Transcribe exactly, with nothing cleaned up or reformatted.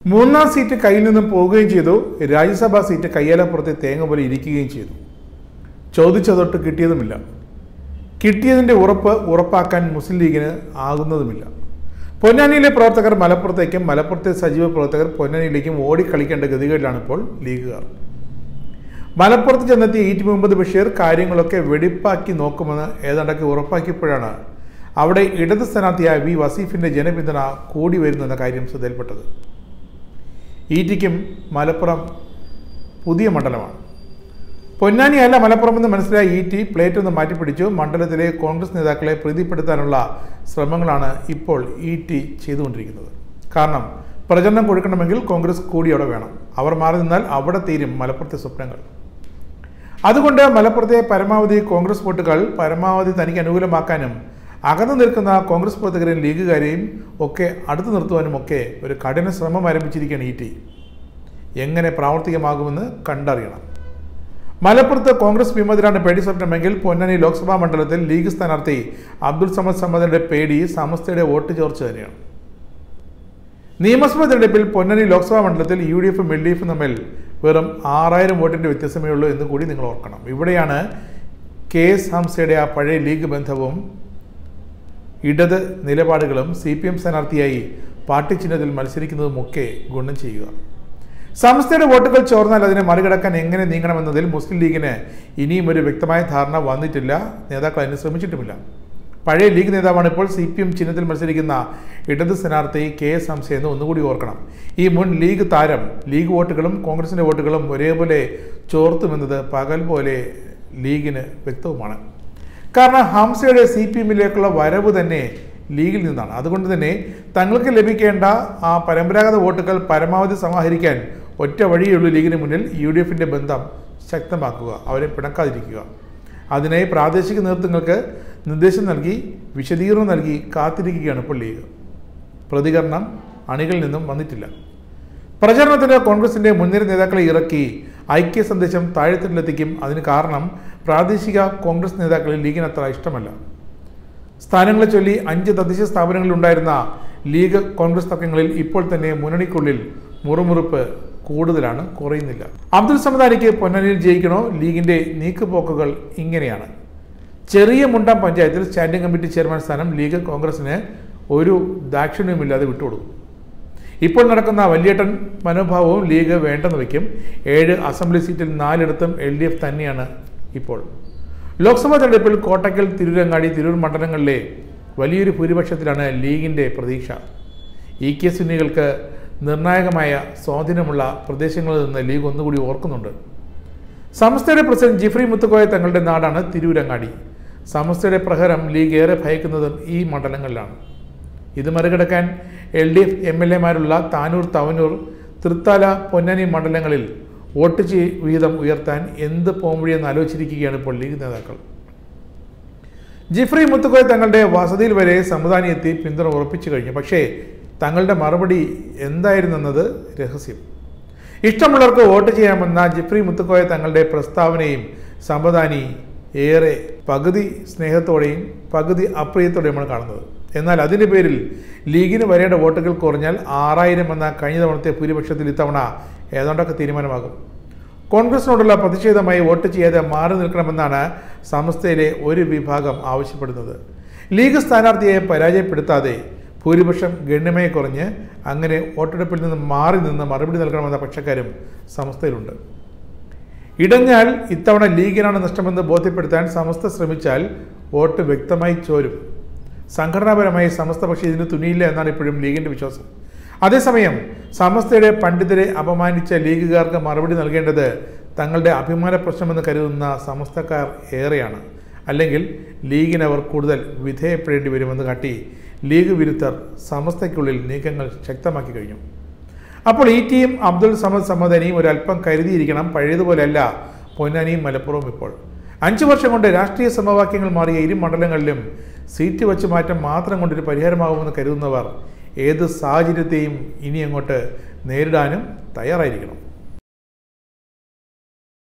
മൂന്നാം സീറ്റ് കയ്യിൽ നിന്നും പോവുകയും ചെയ്തു. രാജ്യസഭാ സീറ്റ് കയ്യേലപ്പുറത്തെ തേങ്ങ പോലെ ഇരിക്കുകയും ചെയ്തു. ചോദിച്ചതൊട്ട് കിട്ടിയതുമില്ല. കിട്ടിയതിൻ്റെ ഉറപ്പ് ഉറപ്പാക്കാൻ മുസ്ലിം ലീഗിന് ആകുന്നതുമില്ല. പൊന്നാനിയിലെ പ്രവർത്തകർ മലപ്പുറത്തേക്കും മലപ്പുറത്തെ സജീവ പ്രവർത്തകർ പൊന്നാനിയിലേക്കും ഓടിക്കളിക്കേണ്ട ഗതികേടിലാണ് ഇപ്പോൾ ലീഗുകാർ. മലപ്പുറത്ത് ചെന്നെത്തിയ ഇ ടി മുഹമ്മദ് ബഷീർ കാര്യങ്ങളൊക്കെ വെടിപ്പാക്കി നോക്കുമെന്ന് ഏതാണ്ടൊക്കെ ഉറപ്പാക്കിയപ്പോഴാണ് അവിടെ ഇടത് സ്ഥാനാർത്ഥിയായ വി വസീഫിൻ്റെ ജനപിന്തുണ കൂടി വരുന്നെന്ന കാര്യം ശ്രദ്ധയിൽപ്പെട്ടത്. ഇ ടിക്കും മലപ്പുറം പുതിയ മണ്ഡലമാണ്. പൊന്നാനിയല്ല മലപ്പുറം എന്ന് മനസ്സിലായ ഇ ടി പ്ലേറ്റ് ഒന്ന് മാറ്റിപ്പിടിച്ചു. മണ്ഡലത്തിലെ കോൺഗ്രസ് നേതാക്കളെ പ്രീതിപ്പെടുത്താനുള്ള ശ്രമങ്ങളാണ് ഇപ്പോൾ ഇ ടി ചെയ്തുകൊണ്ടിരിക്കുന്നത്. കാരണം പ്രചരണം കൊടുക്കണമെങ്കിൽ കോൺഗ്രസ് കൂടി അവിടെ വേണം. അവർ മാറി നിന്നാൽ അവിടെ തീരും മലപ്പുറത്തെ സ്വപ്നങ്ങൾ. അതുകൊണ്ട് മലപ്പുറത്തെ പരമാവധി കോൺഗ്രസ് വോട്ടുകൾ പരമാവധി തനിക്ക് അനുകൂലമാക്കാനും അകന്നു നിൽക്കുന്ന കോൺഗ്രസ് പ്രവർത്തകരെയും ലീഗുകാരെയും ഒക്കെ അടുത്തു നിർത്തുവാനും ഒക്കെ ഒരു കഠിന ശ്രമം ആരംഭിച്ചിരിക്കുകയാണ് ഇ ടി. എങ്ങനെ പ്രാവർത്തികമാകുമെന്ന് കണ്ടറിയണം. മലപ്പുറത്ത് കോൺഗ്രസ് വിമതരാണ് പേടി സ്വപ്നമെങ്കിൽ പൊന്നാനി ലോക്സഭാ മണ്ഡലത്തിൽ ലീഗ് സ്ഥാനാർത്ഥി അബ്ദുൾ സമദ് സമദിന്റെ പേടി സമസ്തയുടെ വോട്ട് ചോർച്ച തന്നെയാണ്. നിയമസഭാ തെരഞ്ഞെടുപ്പിൽ പൊന്നാനി ലോക്സഭാ മണ്ഡലത്തിൽ യു ഡി എഫും എൽ ഡി എഫും തമ്മിൽ വെറും ആറായിരം വോട്ടിന്റെ വ്യത്യാസമേ ഉള്ളൂ എന്ന് കൂടി നിങ്ങൾ ഓർക്കണം. ഇവിടെയാണ് കെ എസ് ഹംസയുടെ ആ പഴയ ലീഗ് ബന്ധവും ഇടത് നിലപാടുകളും സി പി എം സ്ഥാനാർത്ഥിയായി പാർട്ടി ചിഹ്നത്തിൽ മത്സരിക്കുന്നതുമൊക്കെ ഗുണം ചെയ്യുക. സമസ്തയുടെ വോട്ടുകൾ ചോർന്നാൽ അതിനെ മറികടക്കാൻ എങ്ങനെ നീങ്ങണമെന്നതിൽ മുസ്ലിം ലീഗിന് ഇനിയും ഒരു വ്യക്തമായ ധാരണ വന്നിട്ടില്ല. നേതാക്കൾ അതിന് ശ്രമിച്ചിട്ടുമില്ല. പഴയ ലീഗ് നേതാവാണ് ഇപ്പോൾ സി പി എം ചിഹ്നത്തിൽ മത്സരിക്കുന്ന ഇടത് സ്ഥാനാർത്ഥി കെ എസ് ഹംസ എന്ന് ഒന്നുകൂടി ഓർക്കണം. ഈ മുൻ ലീഗ് താരം ലീഗ് വോട്ടുകളും കോൺഗ്രസിൻ്റെ വോട്ടുകളും ഒരേപോലെ ചോർത്തുമെന്നത് പകൽ പോലെ ലീഗിന് വ്യക്തവുമാണ്. കാരണം ഹംസയുടെ സി പി എമ്മിലേക്കുള്ള വരവ് തന്നെ ലീഗിൽ നിന്നാണ്. അതുകൊണ്ട് തന്നെ തങ്ങൾക്ക് ലഭിക്കേണ്ട ആ പരമ്പരാഗത വോട്ടുകൾ പരമാവധി സമാഹരിക്കാൻ ഒറ്റ വഴിയുള്ളൂ ലീഗിന് മുന്നിൽ യു ഡി എഫിൻ്റെ ബന്ധം ശക്തമാക്കുക, അവരെ പിണക്കാതിരിക്കുക. അതിനായി പ്രാദേശിക നേതൃത്വങ്ങൾക്ക് നിർദ്ദേശം നൽകി വിശദീകരണം നൽകി കാത്തിരിക്കുകയാണ് ഇപ്പോൾ ലീഗ്. പ്രതികരണം അണികളിൽ നിന്നും വന്നിട്ടില്ല. പ്രചരണത്തിന് കോൺഗ്രസിൻ്റെ മുൻനിര നേതാക്കളെ ഇറക്കി ഐക്യ സന്ദേശം താഴെത്തട്ടിലെത്തിക്കും. അതിന് കാരണം പ്രാദേശിക കോൺഗ്രസ് നേതാക്കളിൽ ലീഗിന് അത്ര ഇഷ്ടമല്ല. സ്ഥാനങ്ങളെ ചൊല്ലി അഞ്ച് തദ്ദേശ സ്ഥാപനങ്ങളിലുണ്ടായിരുന്ന ലീഗ് കോൺഗ്രസ് തർക്കങ്ങളിൽ ഇപ്പോൾ തന്നെ മുന്നണിക്കുള്ളിൽ മുറുമുറുപ്പ് കൂടുതലാണ്, കുറയുന്നില്ല. അബ്ദുൾ സമദാനിക്ക് പൊന്നാനിയിൽ ജയിക്കണോ? ലീഗിൻ്റെ നീക്കുപോക്കുകൾ ഇങ്ങനെയാണ്. ചെറിയ മുണ്ടം പഞ്ചായത്തിൽ സ്റ്റാൻഡിംഗ് കമ്മിറ്റി ചെയർമാൻ സ്ഥാനം ലീഗ് കോൺഗ്രസിന് ഒരു ദാക്ഷിണ്യവുമില്ലാതെ വിട്ടുകൊടുക്കും. ഇപ്പോൾ നടക്കുന്ന വലിയേട്ടൻ മനോഭാവവും ലീഗ് വേണ്ടെന്ന് വയ്ക്കും. ഏഴ് അസംബ്ലി സീറ്റിൽ നാലിടത്തും എൽ ഡി എഫ് തന്നെയാണ് ഇപ്പോൾ. ലോക്സഭാ തെരഞ്ഞെടുപ്പിൽ കോട്ടക്കൽ, തിരൂരങ്ങാടി, തിരൂർ മണ്ഡലങ്ങളിലെ വലിയൊരു ഭൂരിപക്ഷത്തിലാണ് ലീഗിൻ്റെ പ്രതീക്ഷ. ഇ കെ സുന്നികൾക്ക് നിർണായകമായ സ്വാധീനമുള്ള പ്രദേശങ്ങളിൽ നിന്ന് ലീഗ് ഒന്നുകൂടി ഓർക്കുന്നുണ്ട്. സമസ്തയുടെ പ്രസിഡന്റ് ജിഫ്രി മുത്തുക്കോയ തങ്ങളുടെ നാടാണ് തിരൂരങ്ങാടി. സമസ്തയുടെ പ്രഹരം ലീഗ് ഏറെ ഭയക്കുന്നതും ഈ മണ്ഡലങ്ങളിലാണ്. ഇത് മറികടക്കാൻ L D F M L എമാരുള്ള താനൂർ, തവനൂർ, തൃത്താല, പൊന്നാനി മണ്ഡലങ്ങളിൽ വോട്ട് വിഹിതം ഉയർത്താൻ എന്ത് പോംവഴിയെന്ന് ആലോചിച്ചിരിക്കുകയാണ് ഇപ്പോൾ ലീഗ് നേതാക്കൾ. ജിഫ്രി മുത്തുക്കോയ തങ്ങളുടെ വസതിയിൽ വരെ സമദാനി എത്തി പിന്തുണ ഉറപ്പിച്ചു കഴിഞ്ഞു. പക്ഷേ തങ്ങളുടെ മറുപടി എന്തായിരുന്നെന്നത് രഹസ്യം. ഇഷ്ടമുള്ളവർക്ക് വോട്ട് ചെയ്യാമെന്ന ജിഫ്രി മുത്തുക്കോയ തങ്ങളുടെ പ്രസ്താവനയും സമദാനി ഏറെ പകുതി സ്നേഹത്തോടെയും പകുതി അപ്രിയത്തോടെയുമാണ് കാണുന്നത്. എന്നാൽ അതിൻ്റെ പേരിൽ ലീഗിന് വരേണ്ട വോട്ടുകൾ കുറഞ്ഞാൽ ആറായിരം എന്ന കഴിഞ്ഞ തവണത്തെ ഭൂരിപക്ഷത്തിൽ ഇത്തവണ ഏതാണ്ടൊക്കെ തീരുമാനമാകും. കോൺഗ്രസിനോടുള്ള പ്രതിഷേധമായി വോട്ട് ചെയ്യാതെ മാറി നിൽക്കണമെന്നാണ് സമസ്തയിലെ ഒരു വിഭാഗം ആവശ്യപ്പെടുന്നത്. ലീഗ് സ്ഥാനാർത്ഥിയെ പരാജയപ്പെടുത്താതെ ഭൂരിപക്ഷം ഗണ്യമായി കുറഞ്ഞ് അങ്ങനെ വോട്ടെടുപ്പിൽ നിന്ന് മാറി നിന്ന് മറുപടി നൽകണമെന്ന പക്ഷക്കാരും സമസ്തയിലുണ്ട്. ഇടഞ്ഞാൽ ഇത്തവണ ലീഗിനാണ് നഷ്ടമെന്ന് ബോധ്യപ്പെടുത്താൻ സമസ്ത ശ്രമിച്ചാൽ വോട്ട് വ്യക്തമായി ചോരും. സംഘടനാപരമായി സമസ്ത പക്ഷേ ഇതിന് തുനിയില്ല എന്നാണ് ഇപ്പോഴും ലീഗിൻ്റെ വിശ്വാസം. അതേസമയം സമസ്തയുടെ പണ്ഡിതരെ അപമാനിച്ച ലീഗുകാർക്ക് മറുപടി നൽകേണ്ടത് തങ്ങളുടെ അഭിമാന പ്രശ്നമെന്ന് കരുതുന്ന സമസ്തക്കാർ ഏറെയാണ്. അല്ലെങ്കിൽ ലീഗിനവർ കൂടുതൽ വിധേയപ്പെടേണ്ടി വരുമെന്ന് കാട്ടി ലീഗ് വിരുദ്ധർ സമസ്തയ്ക്കുള്ളിൽ നീക്കങ്ങൾ ശക്തമാക്കി കഴിഞ്ഞു. അപ്പോൾ ഈ ടീം അബ്ദുൾ സമദ് സമദാനിയും ഒരല്പം കരുതിയിരിക്കണം. പഴയതുപോലെയല്ല പൊന്നാനിയും മലപ്പുറവും ഇപ്പോൾ. അഞ്ചു വർഷം കൊണ്ട് രാഷ്ട്രീയ സമവാക്യങ്ങൾ മാറിയ ഇരു മണ്ഡലങ്ങളിലും സീറ്റ് വച്ച് മാറ്റം മാത്രം കൊണ്ടൊരു പരിഹാരമാകുമെന്ന് കരുതുന്നവർ ഏത് സാഹചര്യത്തെയും ഇനി അങ്ങോട്ട് നേരിടാനും തയ്യാറായിരിക്കണം.